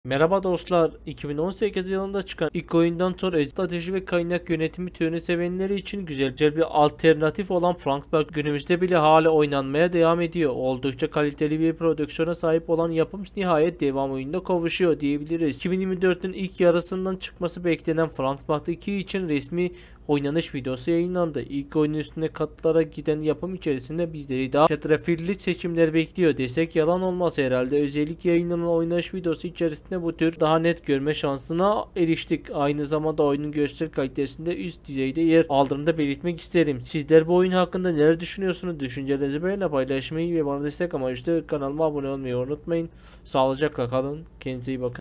Merhaba dostlar, 2018 yılında çıkan ilk oyundan sonra strateji ve kaynak yönetimi türünü sevenleri için güzel bir alternatif olan Frostpunk günümüzde bile hala oynanmaya devam ediyor. Oldukça kaliteli bir prodüksiyona sahip olan yapım nihayet devam oyununa kavuşuyor diyebiliriz. 2024'ün ilk yarısından çıkması beklenen Frostpunk 2 için resmi oynanış videosu yayınlandı. İlk oyunun üstüne katlara giden yapım içerisinde bizleri daha çetrefilli seçimler bekliyor desek yalan olmaz herhalde. Özellikle yayınlanan oynanış videosu içerisinde bu tür daha net görme şansına eriştik. Aynı zamanda oyunun görsel kalitesinde üst düzeyde yer aldığını da belirtmek isterim. Sizler bu oyun hakkında neler düşünüyorsunuz? Düşüncelerinizi benimle paylaşmayı ve bana destek amaçlı kanalıma abone olmayı unutmayın. Sağlıcakla kalın. Kendinize iyi bakın.